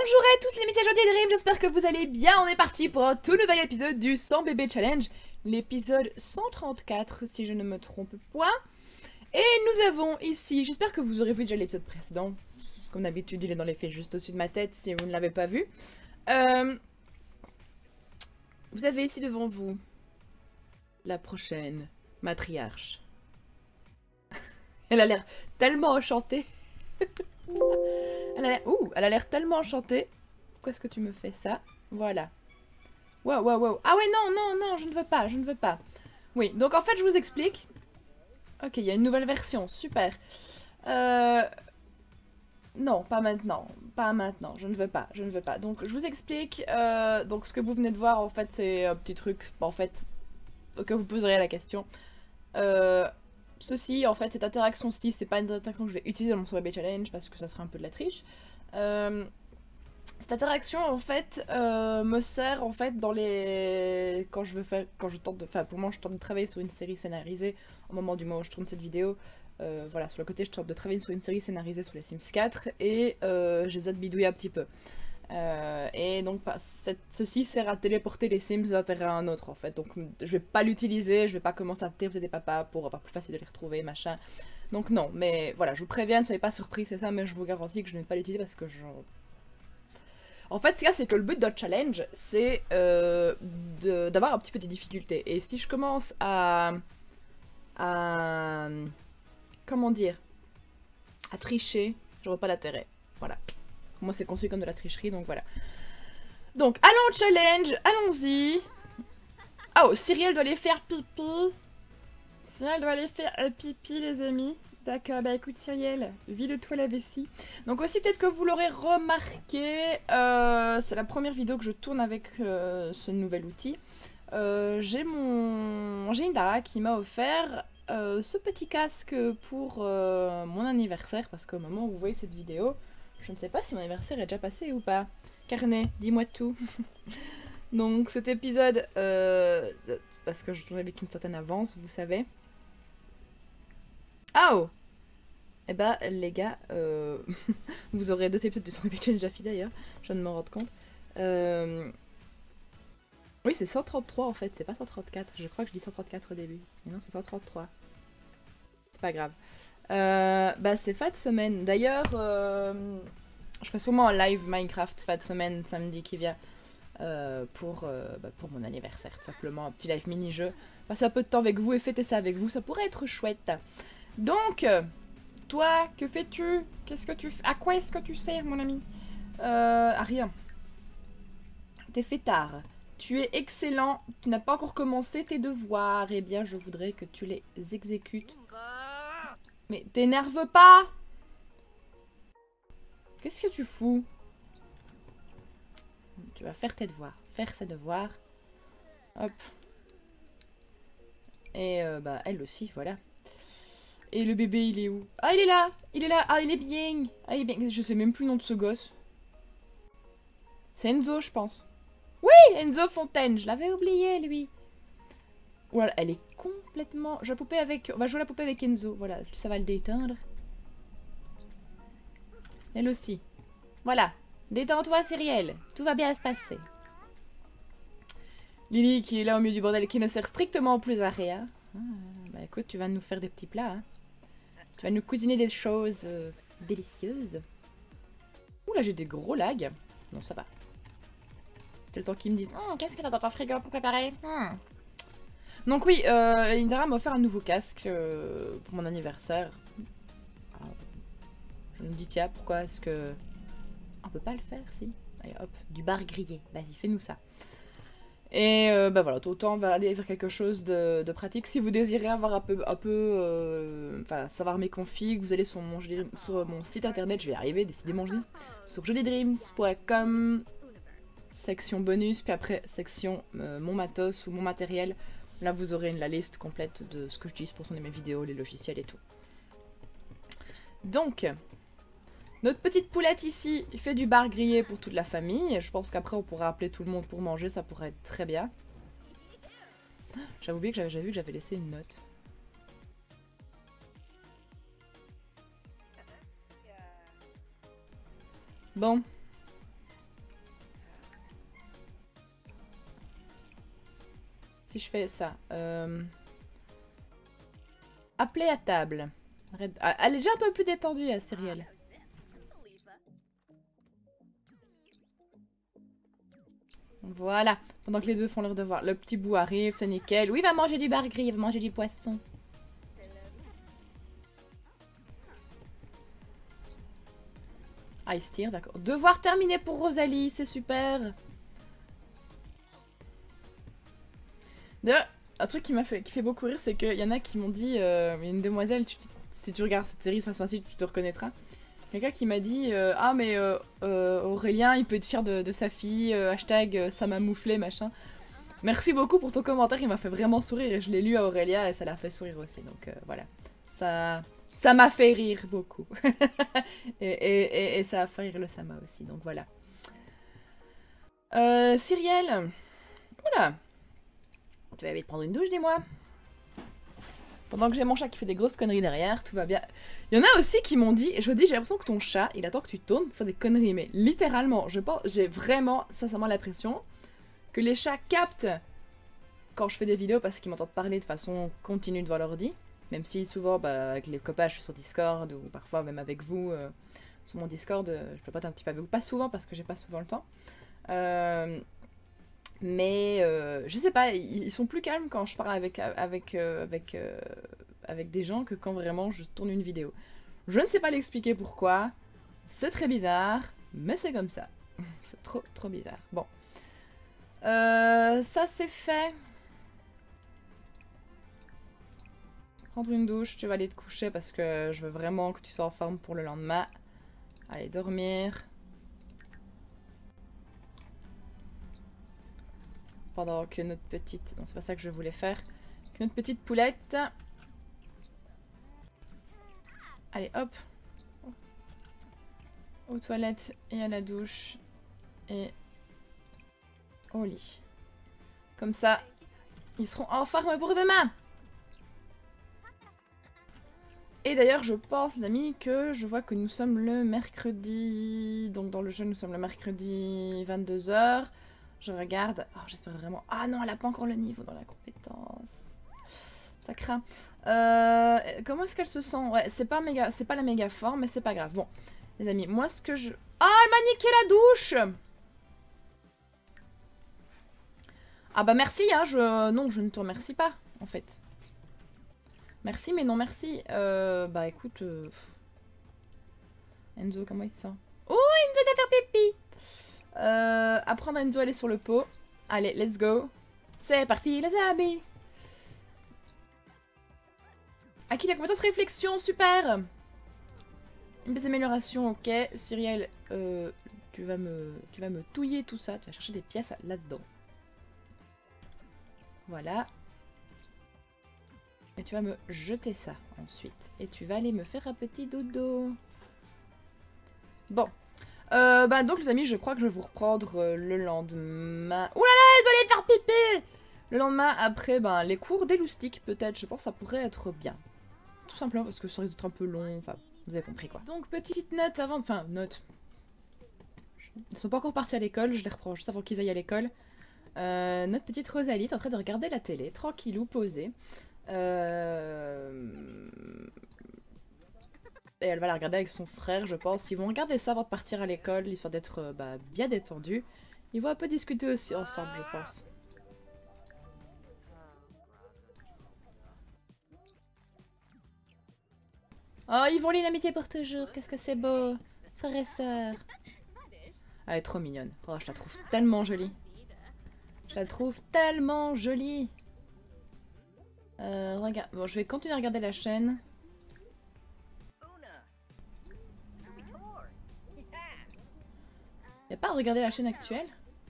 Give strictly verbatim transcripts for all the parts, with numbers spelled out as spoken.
Bonjour à tous les messagers des Dreams, j'espère que vous allez bien. On est parti pour un tout nouvel épisode du cent bébés challenge, l'épisode cent trente-quatre si je ne me trompe point. Et nous avons ici, j'espère que vous aurez vu déjà l'épisode précédent, comme d'habitude il est dans les faits juste au-dessus de ma tête si vous ne l'avez pas vu. Euh, vous avez ici devant vous la prochaine matriarche. Elle a l'air tellement enchantée. Elle a l'air ouh, elle a l'air tellement enchantée. Pourquoi est-ce que tu me fais ça? Voilà. Waouh, waouh, waouh. Ah ouais, non, non, non, je ne veux pas, je ne veux pas. Oui, donc en fait, je vous explique. Ok, il y a une nouvelle version, super. Euh... Non, pas maintenant, pas maintenant, je ne veux pas, je ne veux pas. Donc, je vous explique. Euh... Donc, ce que vous venez de voir, en fait, c'est un petit truc, en fait, auquel vous poserez la question. Euh... Ceci, en fait, cette interaction-ci, c'est pas une interaction que je vais utiliser dans mon Bébé Challenge parce que ça serait un peu de la triche. Euh, cette interaction, en fait, euh, me sert, en fait, dans les... Quand je veux faire... Quand je tente de... Enfin, pour moi, je tente de travailler sur une série scénarisée au moment du moment où je tourne cette vidéo. Euh, voilà, sur le côté, je tente de travailler sur une série scénarisée sur les Sims quatre et euh, j'ai besoin de bidouiller un petit peu. Euh, et donc cette, ceci sert à téléporter les Sims d'un terrain à un autre en fait, donc je vais pas l'utiliser, je vais pas commencer à téléporter des papas pour avoir plus facile de les retrouver, machin. Donc non, mais voilà, je vous préviens, ne soyez pas surpris, c'est ça, mais je vous garantis que je ne vais pas l'utiliser parce que je... En fait, ce qu'il y a, c'est que le but de notre challenge, c'est euh, d'avoir un petit peu des difficultés. Et si je commence à... à... comment dire, à tricher, je vois pas l'intérêt, voilà. Moi, c'est conçu comme de la tricherie, donc voilà. Donc, allons au challenge, allons-y. Oh, Cyrielle doit aller faire pipi. Cyrielle doit aller faire euh, pipi, les amis. D'accord, bah écoute, Cyrielle, vide-toi la vessie. Donc aussi, peut-être que vous l'aurez remarqué, euh, c'est la première vidéo que je tourne avec euh, ce nouvel outil. Euh, J'ai mon... J'ai Indara qui m'a offert euh, ce petit casque pour euh, mon anniversaire, parce qu'au moment où vous voyez cette vidéo, je ne sais pas si mon anniversaire est déjà passé ou pas. Carnet, dis-moi tout. Donc cet épisode, euh, parce que je tourne avec une certaine avance, vous savez. Ah oh. Eh ben les gars, euh, vous aurez d'autres épisodes de cent bébés challenge Jaffi d'ailleurs, je viens de m'en rendre compte. Euh... Oui, c'est cent trente-trois en fait, c'est pas cent trente-quatre. Je crois que je dis cent trente-quatre au début, mais non, c'est cent trente-trois. C'est pas grave. Euh, bah c'est fin de semaine. D'ailleurs, euh, je ferai sûrement un live Minecraft fin de semaine samedi qui vient euh, pour, euh, bah, pour mon anniversaire, tout simplement. Un petit live mini-jeu. Passer un peu de temps avec vous et fêter ça avec vous, ça pourrait être chouette. Donc, toi, que fais-tu? Qu'est-ce que tu fais? À quoi est-ce que tu sers, mon ami? Euh, à rien. T'es fêtard. Tu es excellent. Tu n'as pas encore commencé tes devoirs. Eh bien, je voudrais que tu les exécutes. Mais t'énerve pas! Qu'est-ce que tu fous? Tu vas faire tes devoirs. Faire ses devoirs. Hop. Et euh, bah elle aussi, voilà. Et le bébé, il est où? Ah, il est là! Il est là! Ah, il est bien! Ah, il est bien. Je sais même plus le nom de ce gosse. C'est Enzo, je pense. Oui! Enzo Fontaine! Je l'avais oublié, lui. Voilà, elle est complètement... Je vais, la poupée avec... On va jouer la poupée avec Enzo. Voilà, ça va le détendre. Elle aussi. Voilà. Détends-toi, Cyrielle. Tout va bien se passer. Lily qui est là au milieu du bordel et qui ne sert strictement plus à rien. Ah, bah écoute, tu vas nous faire des petits plats. Hein. Tu vas nous cuisiner des choses euh, délicieuses. Ouh là, j'ai des gros lags. Non, ça va. C'était le temps qu'ils me disent hm, qu'est-ce que t'as dans ton frigo pour préparer hmm. Donc oui, euh, Indara m'a offert un nouveau casque euh, pour mon anniversaire. Ah, je me dis tiens, pourquoi est-ce que... On peut pas le faire, si. Allez hop, du bar grillé. Vas-y, fais-nous ça. Et euh, bah voilà, autant on va aller vers quelque chose de, de pratique. Si vous désirez avoir un peu, un peu euh, enfin savoir mes configs, vous allez sur mon, sur mon site internet, je vais y arriver, décidément je dis, sur jolydreams point com, section bonus, puis après section euh, mon matos ou mon matériel. Là vous aurez la liste complète de ce que j'utilise pour tourner mes vidéos, les logiciels et tout. Donc... Notre petite poulette ici fait du bar grillé pour toute la famille. Je pense qu'après on pourra appeler tout le monde pour manger, ça pourrait être très bien. J'avais oublié que j'avais vu que j'avais laissé une note. Bon. Si je fais ça. Euh... Appeler à table. Arrête... Ah, elle est déjà un peu plus détendue, à Cyrielle. Voilà. Pendant que les deux font leur devoir. Le petit bout arrive, c'est nickel. Oui, il va manger du bar gris, il va manger du poisson. Ah, il se tire, d'accord. Devoir terminé pour Rosalie, c'est super. D'ailleurs, un truc qui m'a fait, qui fait beaucoup rire, c'est qu'il y en a qui m'ont dit, euh, il y a une demoiselle, tu, si tu regardes cette série de façon ainsi, tu te reconnaîtras. Quelqu'un qui m'a dit, euh, ah mais euh, euh, Aurélien, il peut être fier de, de sa fille, euh, hashtag euh, ça m'a mouflé, machin. Merci beaucoup pour ton commentaire, il m'a fait vraiment sourire et je l'ai lu à Aurélia et ça l'a fait sourire aussi, donc euh, voilà. Ça ça m'a fait rire beaucoup. et, et, et, et ça a fait rire le Sama aussi, donc voilà. Euh, Cyrielle. Oula. Tu vas vite prendre une douche, dis-moi. Pendant que j'ai mon chat qui fait des grosses conneries derrière, tout va bien. Il y en a aussi qui m'ont dit, je dis, j'ai l'impression que ton chat, il attend que tu tournes pour faire des conneries, mais littéralement, je pense, j'ai vraiment, sincèrement l'impression que les chats captent quand je fais des vidéos parce qu'ils m'entendent parler de façon continue devant l'ordi, même si souvent, bah, avec les copains, je suis sur Discord, ou parfois même avec vous, euh, sur mon Discord, euh, je peux pas un petit peu avec vous, pas souvent parce que j'ai pas souvent le temps. Euh... Mais euh, je sais pas, ils sont plus calmes quand je parle avec, avec, euh, avec, euh, avec des gens que quand vraiment je tourne une vidéo. Je ne sais pas l'expliquer pourquoi, c'est très bizarre, mais c'est comme ça. C'est trop trop bizarre. Bon. Euh, ça c'est fait. Prendre une douche, tu vas aller te coucher parce que je veux vraiment que tu sois en forme pour le lendemain. Allez, dormir. Pendant que notre petite... Non, c'est pas ça que je voulais faire. Que notre petite poulette... Allez, hop. Aux toilettes et à la douche. Et au lit. Comme ça, ils seront en forme pour demain. Et d'ailleurs, je pense, les amis, que je vois que nous sommes le mercredi... Donc dans le jeu, nous sommes le mercredi vingt-deux heures. Je regarde. Oh, j'espère vraiment. Ah non, elle a pas encore le niveau dans la compétence. Ça craint. Euh, comment est-ce qu'elle se sent? Ouais, c'est pas méga, c'est pas la méga forme, mais c'est pas grave. Bon, les amis, moi ce que je... Ah, elle m'a niqué la douche. Ah bah merci, hein. Je... Non, je ne te remercie pas, en fait. Merci, mais non merci. Euh, bah écoute... Euh... Enzo, comment il se sent? Oh, Enzo doit faire pipi. Euh, apprendre à Enzo à aller sur le pot. Allez, let's go. C'est parti, les amis. Acquis la compétence réflexion, super. Une petite amélioration, ok. Cyrielle, euh, tu vas me, tu vas me touiller tout ça. Tu vas chercher des pièces là-dedans. Voilà. Et tu vas me jeter ça ensuite. Et tu vas aller me faire un petit dodo. Bon. Euh, bah donc les amis, je crois que je vais vous reprendre euh, le lendemain. Ouh là là, elle doit aller faire pipi. Le lendemain après, ben les cours d'éloustique peut-être. Je pense que ça pourrait être bien. Tout simplement parce que ça risque d'être un peu long. Enfin, vous avez compris quoi. Donc petite note avant, enfin note. Ils sont pas encore partis à l'école, je les reprends juste avant qu'ils aillent à l'école. Euh, notre petite Rosalie est en train de regarder la télé, tranquillou, posée. Euh... Et elle va la regarder avec son frère, je pense. Ils vont regarder ça avant de partir à l'école, histoire d'être euh, bah, bien détendus. Ils vont un peu discuter aussi ensemble, je pense. Oh, ils vont lier une amitié pour toujours. Qu'est-ce que c'est beau. Frère et sœur. Elle est trop mignonne. Oh, je la trouve tellement jolie. Je la trouve tellement jolie. Euh, regarde. Bon, je vais continuer à regarder la chaîne. Y'a pas à regarder la chaîne actuelle?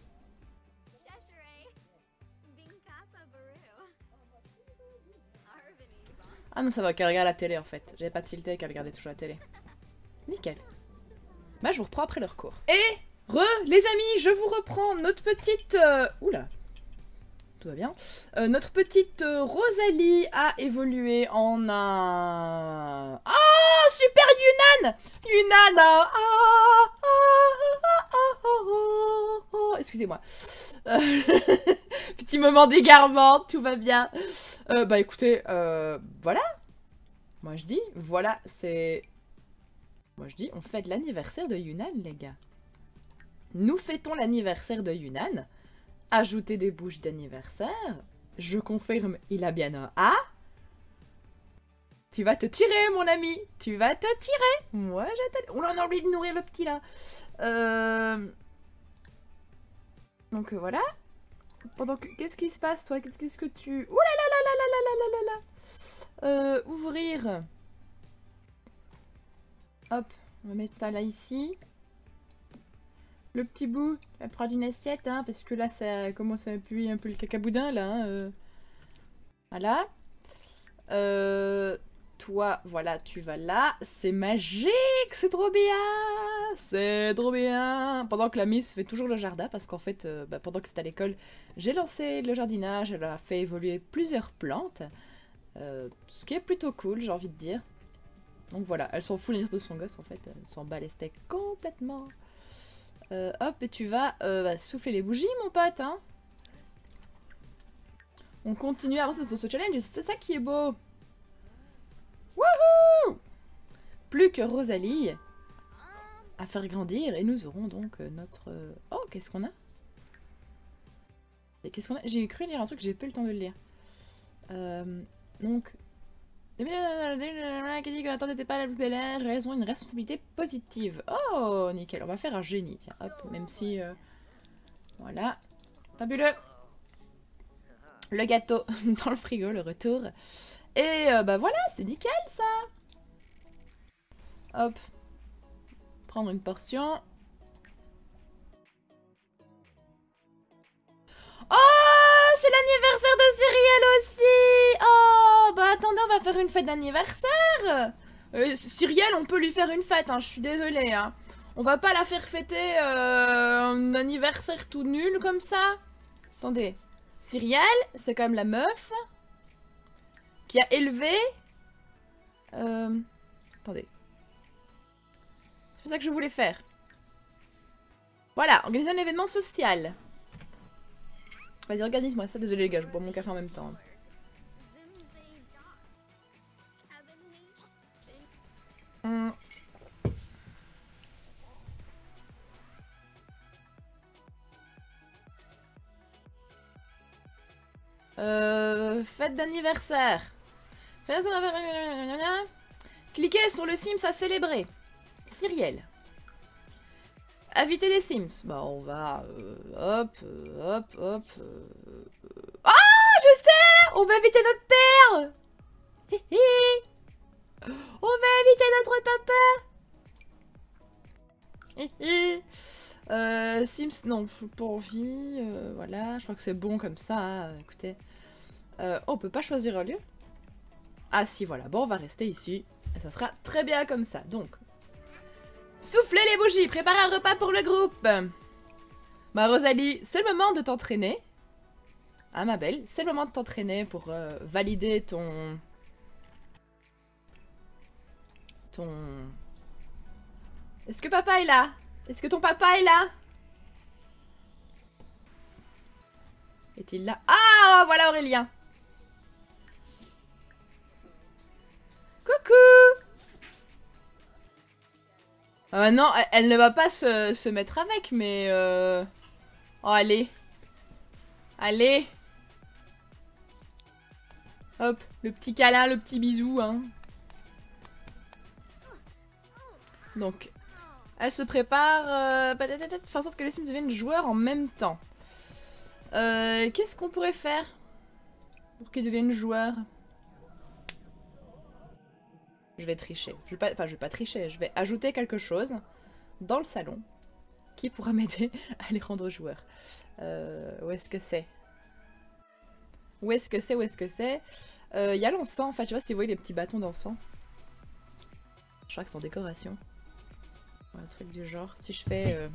Ah non, ça va qu'elle regarde la télé en fait. J'avais pas tilté qu'elle regardait toujours la télé. Nickel. Bah, je vous reprends après leur cours. Et re, les amis, je vous reprends notre petite... Euh... Oula. Tout va bien. Euh, notre petite euh, Rosalie a évolué en un... Ah, super Yunnan. Yunnan ah, ah, ah, ah, ah, ah, ah. Excusez-moi. Euh... Petit moment d'égarement, tout va bien. Euh, bah écoutez, euh, voilà. Moi je dis, voilà, c'est... Moi je dis, on fête l'anniversaire de Yunnan, les gars. Nous fêtons l'anniversaire de Yunnan. Ajoutez des bouches d'anniversaire. Je confirme, il a bien un A. Tu vas te tirer, mon ami. Tu vas te tirer. Moi, j'attends. On a envie de nourrir le petit, là. Euh... Donc, euh, voilà. Pendant que... Qu'est-ce qui se passe, toi? Qu'est-ce que tu... Ouh là là là là là là là là là. Euh, ouvrir. Hop. On va mettre ça là, ici. Le petit bout, elle prend une assiette, hein, parce que là, ça commence à puer un peu le cacaboudin, là. Hein, euh... Voilà. Euh... Toi, voilà, tu vas là. C'est magique, c'est trop bien. C'est trop bien. Pendant que la Miss fait toujours le jardin, parce qu'en fait, euh, bah, pendant que c'est à l'école, j'ai lancé le jardinage, elle a fait évoluer plusieurs plantes. Euh, ce qui est plutôt cool, j'ai envie de dire. Donc voilà, elle s'en fout de son gosse, en fait. Elle s'en bat les steaks complètement. Euh, hop, et tu vas euh, bah, souffler les bougies, mon pote, hein. On continue à avancer sur ce challenge, c'est ça qui est beau. Wouhou! Plus que Rosalie à faire grandir, et nous aurons donc euh, notre... Euh... Oh, qu'est-ce qu'on a? Qu'est-ce qu'on a? J'ai cru lire un truc, j'ai pas eu le temps de le lire. Euh, donc... qui dit que la tante n'était pas la plus belle, raison, une responsabilité positive. Oh, nickel, on va faire un génie, tiens, hop, même si... Euh... Voilà. Fabuleux! Le gâteau dans le frigo, le retour. Et euh, bah voilà, c'est nickel, ça! Hop. Prendre une portion. Oh, c'est l'anniversaire de Cyrielle aussi! Oh, bah attendez, on va faire une fête d'anniversaire! Euh, Cyrielle, on peut lui faire une fête, hein, je suis désolée, hein. On va pas la faire fêter euh, un anniversaire tout nul comme ça. Attendez. Cyrielle, c'est quand même la meuf qui a élevé... Euh... Attendez. C'est ça que je voulais faire. Voilà, organiser un événement social. Vas-y, organise-moi ça. Désolé les gars, je bois mon café en même temps. Hum. Euh, fête d'anniversaire. Fête d'anniversaire. Cliquez sur le Sims à célébrer. Cyrielle. Inviter des Sims. Bah on va... Euh, hop, euh, hop, hop... Euh, euh... Ah, je sais. On va inviter notre père. Hi hi. On va inviter notre papa. Hi hi. Euh, Sims, non, pas envie. Euh, voilà, je crois que c'est bon comme ça. Hein, écoutez. Euh, oh, on peut pas choisir un lieu? Ah si, voilà. Bon, on va rester ici. Et ça sera très bien comme ça. Donc... Soufflez les bougies, préparez un repas pour le groupe. Bah Rosalie, c'est le moment de t'entraîner. Ah ma belle, c'est le moment de t'entraîner pour euh, valider ton... Ton... Est-ce que papa est là? Est-ce que ton papa est là? Est-il là? Ah, voilà Aurélien. Coucou. Euh, non, elle, elle ne va pas se, se mettre avec, mais... Euh... Oh, allez. Allez. Hop, le petit câlin, le petit bisou, hein. Donc, elle se prépare... Euh... Faire en sorte que les Sims deviennent joueurs en même temps. Euh, Qu'est-ce qu'on pourrait faire pour qu'ils deviennent joueurs? Je vais tricher. Je vais pas, enfin, je vais pas tricher. Je vais ajouter quelque chose dans le salon qui pourra m'aider à les rendre joueurs. Euh, où est-ce que c'est? Où est-ce que c'est? Où est-ce que c'est? Il euh, y a l'encens. En fait, je sais pas si vous voyez les petits bâtons d'encens. Je crois que c'est en décoration. Un truc du genre. Si je fais... Euh...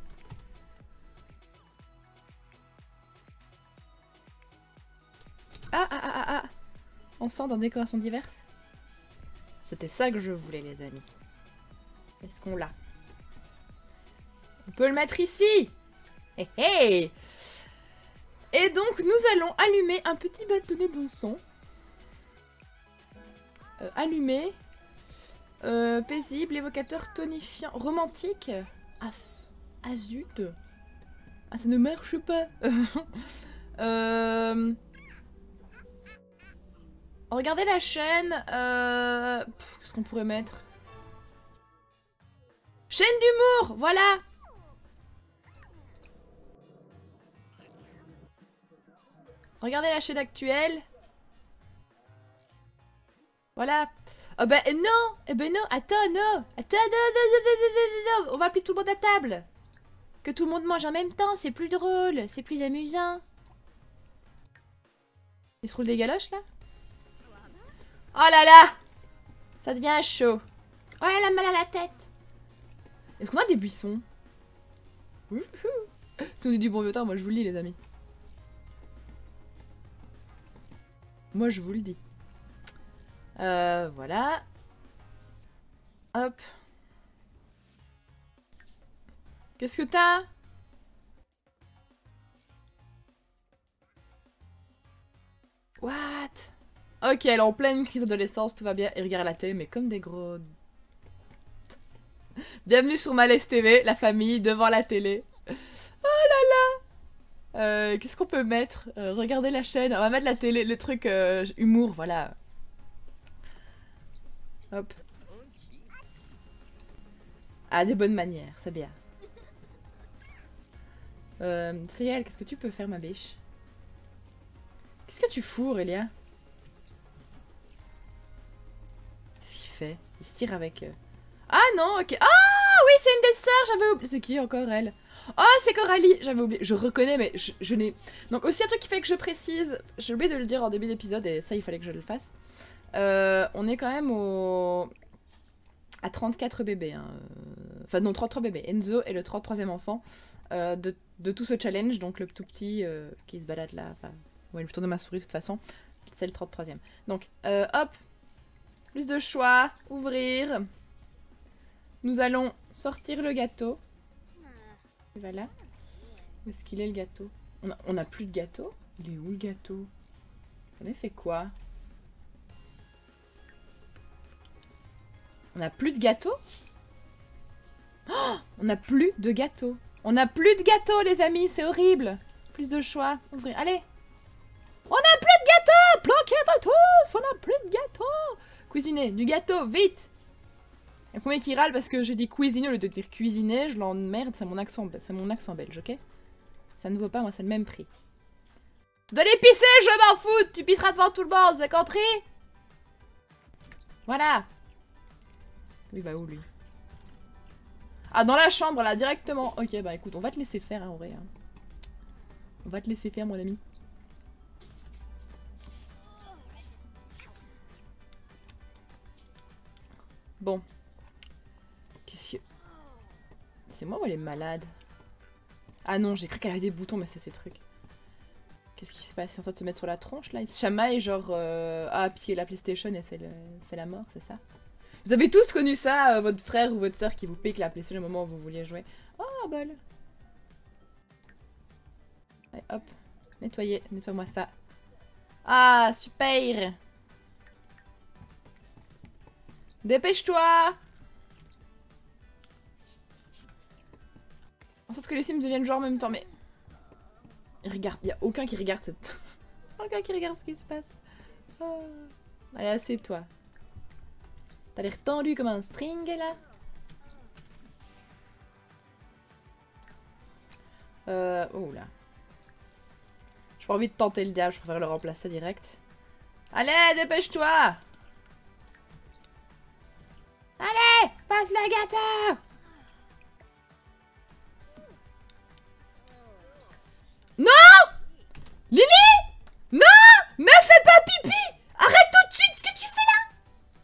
Ah, ah, ah, ah, ah! Encens dans décoration diverses. C'était ça que je voulais, les amis. Est-ce qu'on l'a? On peut le mettre ici. Hé hé. Et donc, nous allons allumer un petit bâtonnet d'encens. Euh, allumer. Euh, paisible, évocateur, tonifiant, romantique. Ah, ah zut. Ah, ça ne marche pas. euh... Regardez la chaîne. Euh... Qu'est-ce qu'on pourrait mettre? Chaîne d'humour, voilà. Regardez la chaîne actuelle. Voilà. Oh bah non. Eh ben non, attends, non. Attends, non, non, non, non, non, non. On va appeler tout le monde à table. Que tout le monde mange en même temps, c'est plus drôle. C'est plus amusant. Il se roule des galoches, là? Oh là là. Ça devient chaud. Oh, elle a mal à la tête. Est-ce qu'on a des buissons? Si on dit du bon vieux temps, moi je vous le dis, les amis. Moi je vous le dis. Euh, voilà. Hop. Qu'est-ce que t'as? What? Ok, elle est en pleine crise d'adolescence, tout va bien. Et regarde la télé, mais comme des gros... Bienvenue sur Malaise T V, la famille devant la télé. Oh là là. euh, Qu'est-ce qu'on peut mettre? euh, Regardez la chaîne. On va mettre la télé, le truc euh, humour, voilà. Hop. Ah, des bonnes manières, c'est bien. Euh, Cyril, qu'est-ce que tu peux faire, ma biche? Qu'est-ce que tu fous, Aurélia? Qu'est-ce qu'il fait? Il se tire avec... Euh... Ah non, ok. Ah oui, c'est une des sœurs, j'avais oublié. C'est qui encore, elle? Oh, c'est Coralie, j'avais oublié. Je reconnais, mais je, je n'ai... Donc aussi un truc qui fait que je précise, j'ai oublié de le dire en début d'épisode, et ça, il fallait que je le fasse. Euh, on est quand même au... à trente-quatre bébés. Hein. Enfin non, trente-trois bébés. Enzo est le trente-troisième enfant euh, de, de tout ce challenge. Donc le tout petit euh, qui se balade là. Enfin, ouais, je tourne ma souris de toute façon. C'est le trente-troisième. Donc, euh, hop. Plus de choix. Ouvrir. Nous allons sortir le gâteau. Et voilà. Où est-ce qu'il est le gâteau? On a, on a plus de gâteau? Il est où le gâteau? On a fait quoi? On a plus de gâteau? Oh, on a plus de gâteau. On a plus de gâteau, les amis, c'est horrible. Plus de choix. Ouvrir. Allez. On a plus de gâteau. Planquez-vous tous. On a plus de gâteau. Cuisiner. Du gâteau, vite. Il y a combien qui râle parce que j'ai dit cuisiner au lieu de dire cuisiner. Je l'emmerde, c'est mon accent, c'est mon accent belge, ok? Ça ne vaut pas, moi, c'est le même prix. Tu dois aller pisser, je m'en fous. Tu pisseras devant tout le monde, vous avez compris? Voilà. Il va où lui? Ah, dans la chambre là, directement. Ok, bah écoute, on va te laisser faire, hein, en vrai. Hein. On va te laisser faire, mon ami. Bon. Qu'est-ce que... C'est moi ou elle est malade? Ah non, j'ai cru qu'elle avait des boutons, mais c'est ces trucs. Qu'est-ce qui se passe? Il est en train de se mettre sur la tronche là? Il se chamaille genre... Euh... Ah, piquer la PlayStation et c'est le... la mort, c'est ça? Vous avez tous connu ça, euh, votre frère ou votre soeur qui vous pique la PlayStation au moment où vous vouliez jouer. Oh, bol. Allez, hop. Nettoyez. Nettoie-moi ça. Ah, super. Dépêche-toi. En sorte que les Sims deviennent joueurs en même temps, mais... Regarde, il n'y a aucun qui regarde cette... aucun qui regarde ce qui se passe. Oh. Allez, assieds-toi. T'as l'air tendu comme un string, là. Euh... Oh, là. J'ai pas envie de tenter le diable, je préfère le remplacer direct. Allez, dépêche-toi. Allez, passe le gâteau. Non! Lily! Non! Ne fais pas pipi! Arrête tout de suite ce que tu fais là!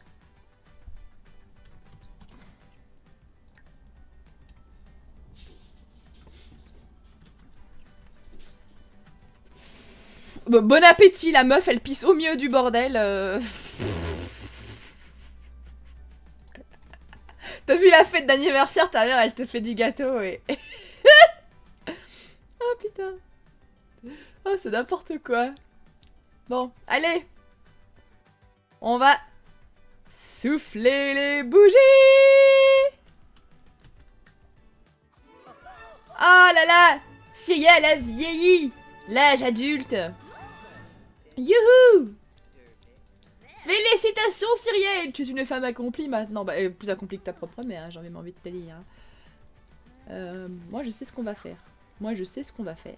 Bon, bon appétit, la meuf, elle pisse au milieu du bordel. Euh... T'as vu la fête d'anniversaire, ta mère, elle te fait du gâteau et... Oh putain. Oh, c'est n'importe quoi. Bon, allez. On va souffler les bougies. Oh là là, Cyrielle a vieilli. L'âge adulte. Youhou. Félicitations Cyrielle, tu es une femme accomplie maintenant. Bah, euh, plus accomplie que ta propre mère, hein, j'ai même envie de te dire. Hein. Euh, moi je sais ce qu'on va faire. Moi je sais ce qu'on va faire.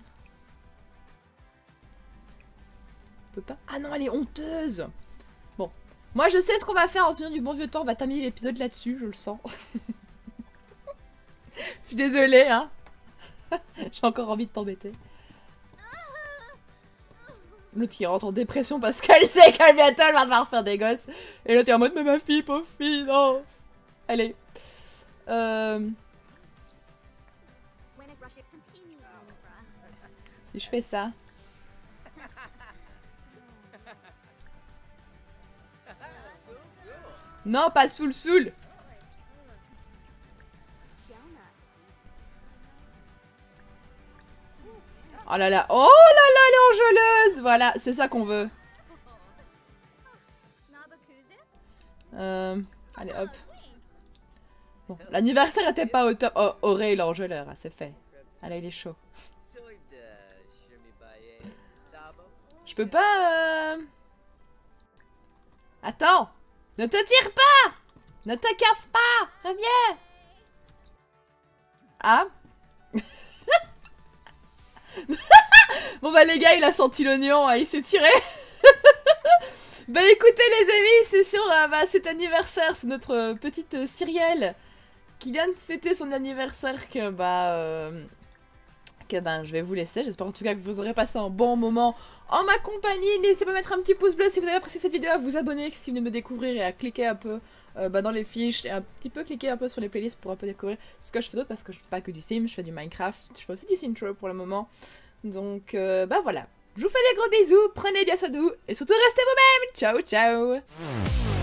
On peut pas. Ah non, elle est honteuse. Bon, moi je sais ce qu'on va faire en souvenir du bon vieux temps. On va terminer l'épisode là-dessus, je le sens. Je suis désolée, hein. J'ai encore envie de t'embêter. L'autre qui rentre en dépression parce qu'elle sait qu'à bientôt elle va devoir faire des gosses. Et l'autre est en mode, mais ma fille, pauvre fille, non. Allez. Euh... Si je fais ça. Non, pas soul soul. Oh là là, oh là là, elle est enjôleuse. Voilà, c'est ça qu'on veut. Euh, allez, hop. Bon, l'anniversaire était pas au top. Oh, Auré, l'enjôleur, ah, c'est fait. Allez, il est chaud. Je peux pas... Euh... Attends. Ne te tire pas. Ne te casse pas. Reviens. Ah. Bon bah les gars, il a senti l'oignon, hein, il s'est tiré. Bah écoutez les amis, c'est sur euh, bah, cet anniversaire, c'est notre euh, petite euh, Cyrielle qui vient de fêter son anniversaire que bah euh, que bah je vais vous laisser. J'espère en tout cas que vous aurez passé un bon moment en ma compagnie. N'hésitez pas à mettre un petit pouce bleu si vous avez apprécié cette vidéo, à vous abonner si vous venez de me découvrir et à cliquer un peu euh, bah, dans les fiches et un petit peu cliquer un peu sur les playlists pour un peu découvrir ce que je fais d'autre, parce que je fais pas que du sim, je fais du Minecraft, je fais aussi du Synthro pour le moment. Donc euh, bah voilà. Je vous fais des gros bisous, prenez bien soin de vous et surtout restez vous-même. Ciao ciao.